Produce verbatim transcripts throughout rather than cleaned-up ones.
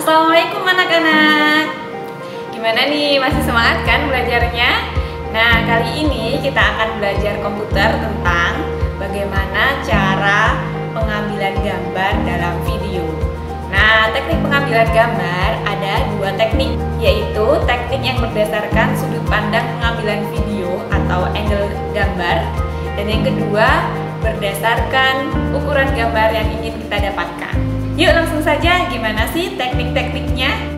Assalamualaikum anak-anak. Gimana nih, masih semangat kan belajarnya? Nah, kali ini kita akan belajar komputer tentang bagaimana cara pengambilan gambar dalam video. Nah, teknik pengambilan gambar ada dua teknik, yaitu teknik yang berdasarkan sudut pandang pengambilan video atau angle gambar, dan yang kedua berdasarkan ukuran gambar yang ingin kita dapatkan. Yuk langsung saja, gimana sih teknik-tekniknya?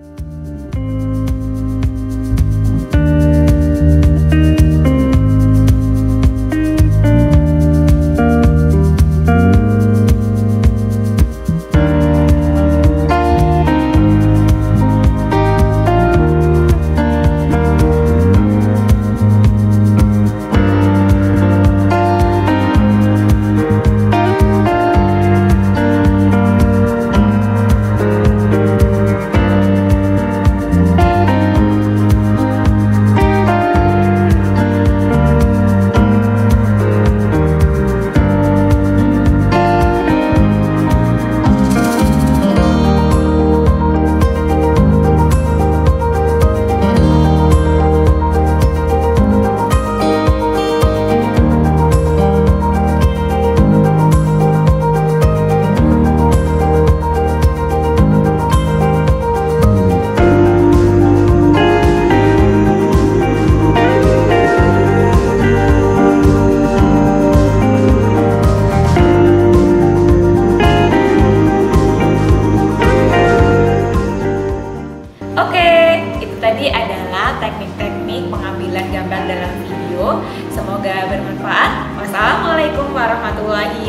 Tadi adalah teknik-teknik pengambilan gambar dalam video. Semoga bermanfaat. Wassalamualaikum warahmatullahi